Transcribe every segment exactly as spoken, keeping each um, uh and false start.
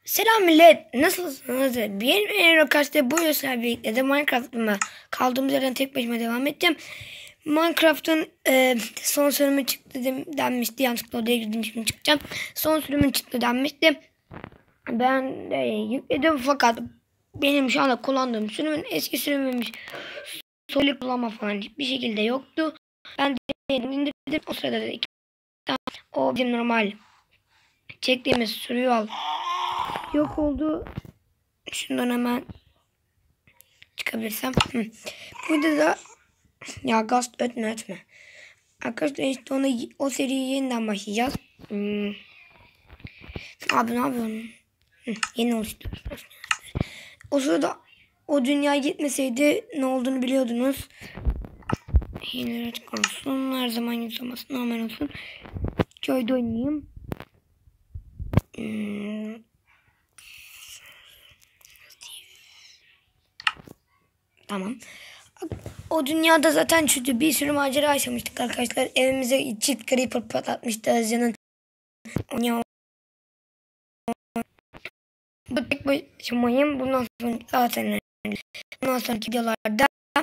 Selam millet, nasılsınız? Benim Eurocast'te bu yüzden birlikte de Minecraft'ıma kaldığımız yerden tek başıma devam edeceğim. Minecraft'ın e, son sürümü çıktı denmişti. Yanlışlıkla odaya girdim, şimdi çıkacağım. Son sürümün çıktı denmişti. Ben de yükledim fakat benim şu anda kullandığım sürümün eski sürümüymüş. Solid kullanma falan hiçbir şekilde yoktu. Ben de indirdim. O sırada da iki tane o bizim normal çektiğimiz sürüyü al. Yok oldu. Şundan hemen çıkabilirsem. Hı. Burada da ya gaz ötme ötme. Arkadaşlar işte onu, o seriyi yeniden başlayacağız. Hmm. Abi ne yapıyorsun? Hı. Yeni oluşturuyoruz. O sırada o dünyaya gitmeseydi ne olduğunu biliyordunuz. Hileler açık olsun. Her zaman yüzlemesi normal olsun. Köyde oynayayım. Hmm. Tamam. O dünyada zaten çünkü bir sürü macera yaşamıştık arkadaşlar. Evimize çift creeper patlatmıştı Azya'nın. Bu tek başımayım. Bundan sonra zaten bundan sonraki videolarda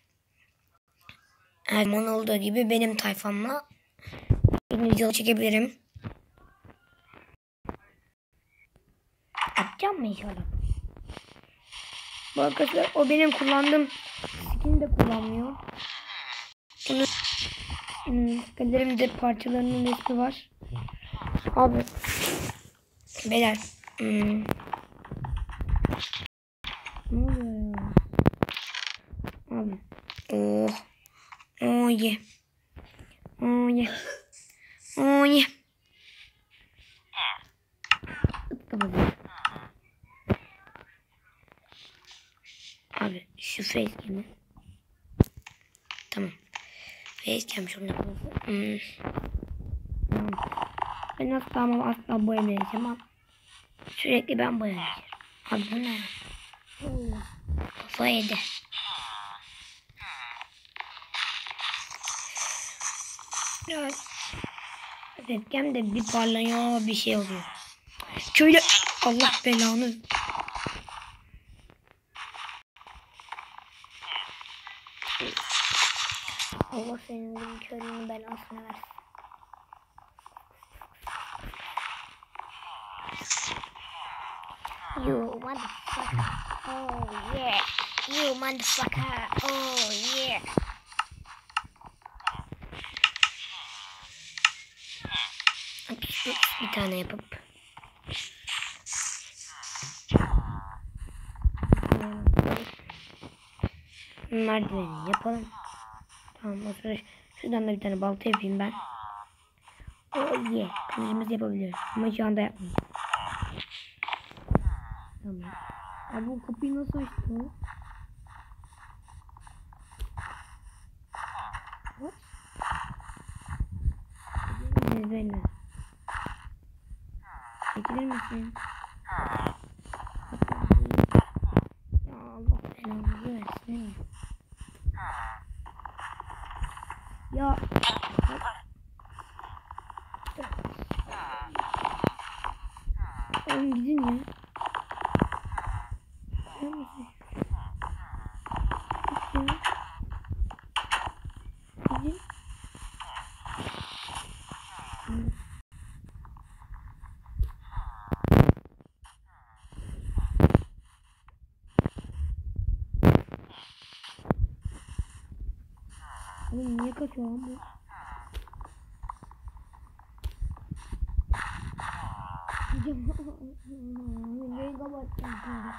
her zaman olduğu gibi benim tayfamla bir video çekebilirim. Yapacağım mı inşallah? Bu arkadaşlar o benim kullandığım skin de kullanmıyor. Bunu hmm, galerimde parçalarının resmi var. Abi beyler hmm. Ne oluyor ya? Abi oh oh yeah oh yeah oh yeah abi şu facecam'i tamam facecam şunu yapalım. Hmm. Tamam. Ben asla ama asla boyamayacağım ama sürekli ben boyayacağım. Abi bu ne? Oh. Kafa yedi. Evet. Webcam de bir parlıyor bir şey oluyor. Şöyle Allah belanı. Allah senin körünü belasını versin. You motherfucker. Oh yeah. You motherfucker. Oh yeah. Bir tane yapıp. Merdiveni yapalım. Tamam o sırada şuradan da bir tane balta yapayım ben. Oh yeah. Kılıcımızı yapabiliyoruz. Ama şu anda yapmayacağım. Tamam. Abi bu kapıyı nasıl açtı o? What? Böyle. Çekilir misin? Ya Allah belanı versin. Ya. Oğlum gidin ya. Gider misin? Git ya. Gidin. Oğlum niye kaçıyor lan bu? Neyi kapatacağım şimdi?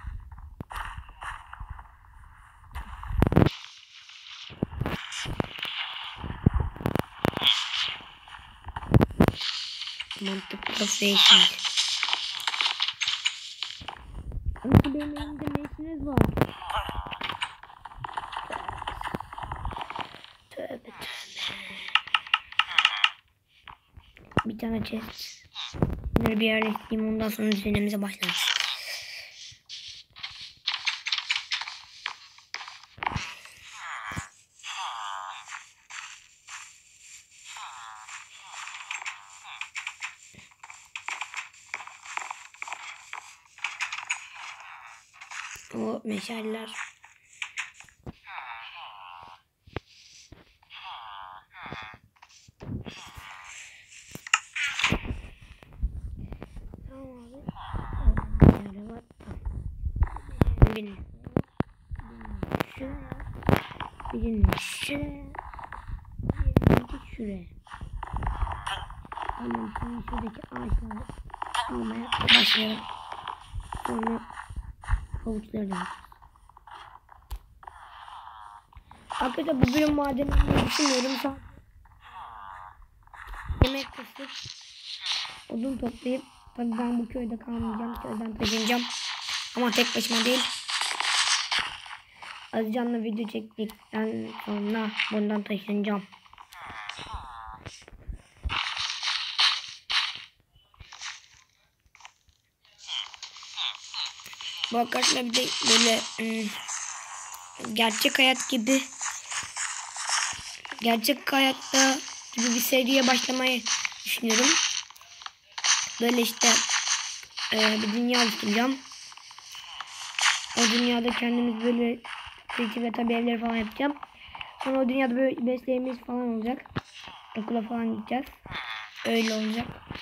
Mantıklı professional. Ama benim elimde ne işiniz var? Tövbe tövbe. Bir tane chest. Bunları bir yerleştireyim, ondan sonra düzenimize başlarız. O meşaller. Birini şuraya, birini şuraya, birini şuraya. Tamam, şimdi şuradaki ağaçları almaya başlayalım. Sonra havuçları da. Arkadaşlar bu bölüm madenini düşünmüyorum. Sadece yemek kısıp odun toplayıp, tabii ben bu köyde kalmayacağım, köyden taşınacağım. Ama tek başıma değil. Azcan'la video çektikten sonra bundan taşınacağım. Bu arkadaşlar bir de böyle ım, gerçek hayat gibi gerçek hayatta gibi bir seriye başlamayı düşünüyorum. Böyle işte e, bir dünya oluşturacağım. O dünyada kendimiz böyle keçi ve tabi evleri falan yapacağım. Sonra o dünyada böyle mesleğimiz falan olacak. Okula falan gideceğiz. Öyle olacak.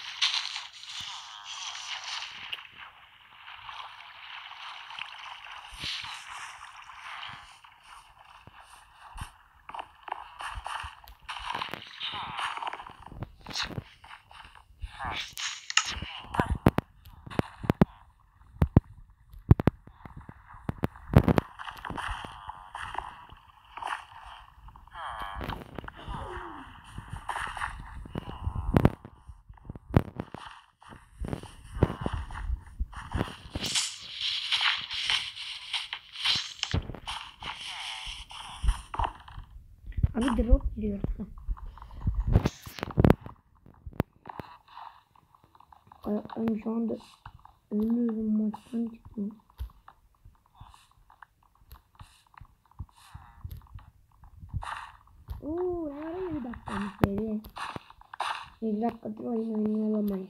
Abi drop giriyor. Ayaklarım şu anda ölüyorum, maçtan çıktım. Ooo ne var yedi dakikamış böyle. yedi dakikadır oyun oynayalamayız.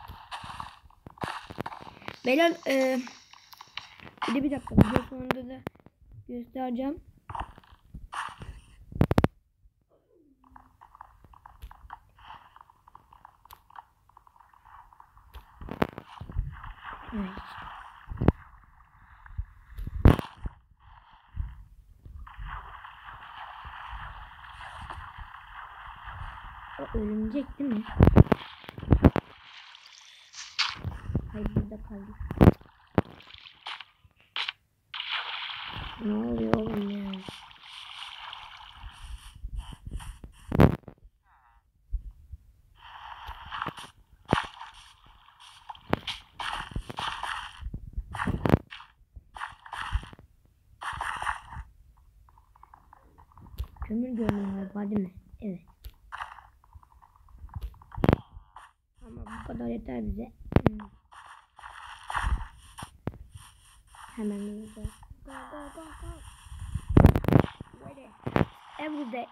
Beyler e, bir de bir dakika video sonunda da göstereceğim. Evet. O örümcek değil mi? Hayır, burada kaldık. Ne oluyor oğlum ya? Kömür görünüyor var değil mi? Evet. Ama bu kadar yeter bize. Hmm. Hemen hızlı. Go go go go. Ready. Everyday.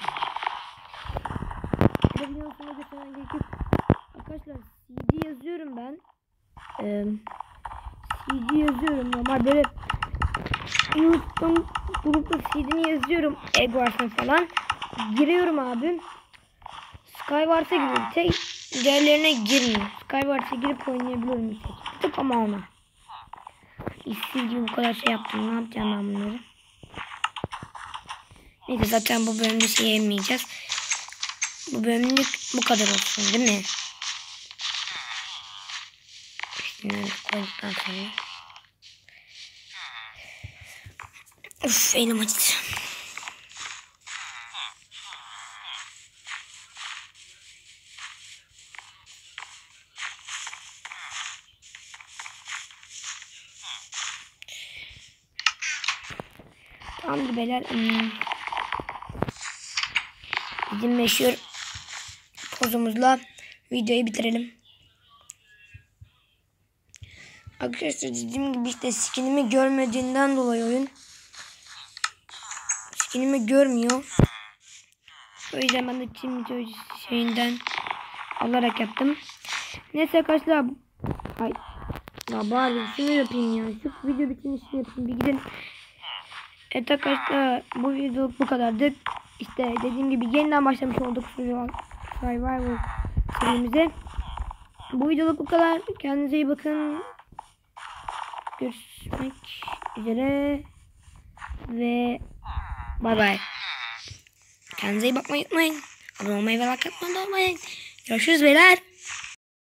Videosunu gösteren gerekir. Arkadaşlar C D yazıyorum ben. Ee, C D yazıyorum. Normal böyle YouTube'dan grupta C D'ni yazıyorum. Egg varsın falan. Giriyorum abi. Skywars'a giriyorum. Tek diğerlerine girmiyor. Skywars'a girip oynayabiliyorum bir tek. Tık ama ona. İşsiz gibi bu kadar şey yaptım. Ne yapacağım ben bunları? Neyse zaten bu bölümde şey yemeyeceğiz. Bu bölümlük bu kadar olsun değil mi? Şimdi koyduktan sonra. Uf elim acıdı. Tamamdır beyler. Hmm. Bizim meşhur pozumuzla videoyu bitirelim. Arkadaşlar dediğim gibi işte skinimi görmediğinden dolayı oyun skinimi görmüyor. O yüzden ben de Çin şeyinden alarak yaptım. Neyse arkadaşlar. Ay. Ya bari şunu yapayım ya. Şu video bitirmişini yapın. Bir gidin. Evet arkadaşlar bu video bu kadardı. İşte dediğim gibi yeniden başlamış olduk Survivor serimize. Bu videoluk bu kadar. Kendinize iyi bakın. Görüşmek üzere. Ve bay bay. Kendinize iyi bakmayı unutmayın. Abone olmayı ve like atmayı unutmayın. Görüşürüz beyler.